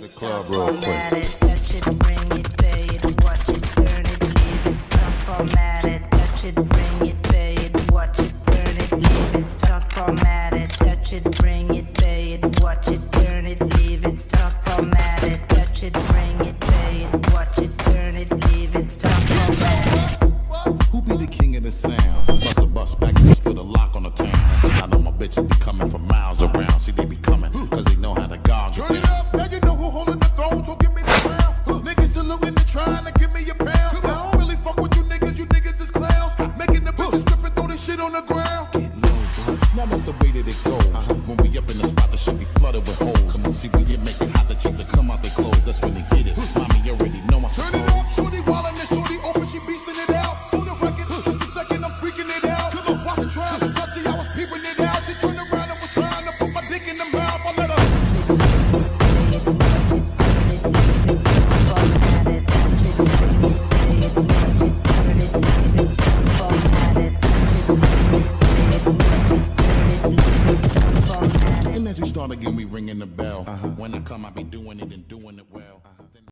the club real quick. Touch it, bring it, pay it, watch it, turn it, leave it, stop, format it. Touch it, bring it, pay it, watch it, turn it, leave it, stop, format it. Touch it, bring it, pay it, watch it, turn it, leave it, stop, format it. Touch it, bring it, pay it, watch it, turn it, leave it, stop, format it. Who be the king of the sound? Bust a bus back just put a lock on the town. I know my bitches be coming from miles around. See, they be coming, cause they know how to gouge it. Turn it up, now you know who holding the throne, so give me the crown. Niggas saluting and trying to give me a pound. I don't really fuck with you niggas is clowns. Making the bitches strip and throw this shit on the ground. Get low, bro. Now that's the way that it goes. When we up in the spot, the shit be flooded with holes. Come on, see, we get make it hot, the chicks will come out their clothes. That's when they get it. Mommy, you already know my Turn it up, shorty wildin' and shorty open, she beastin' it out. On the record, just a second, I'm freaking it out. Cause I'm watching trying to touch it, I was peeping it out. She turned around and was trying to put my dick in the mouth. I let her. And as we start again, we ringing the bell. When I come, I be doing it and doing it well.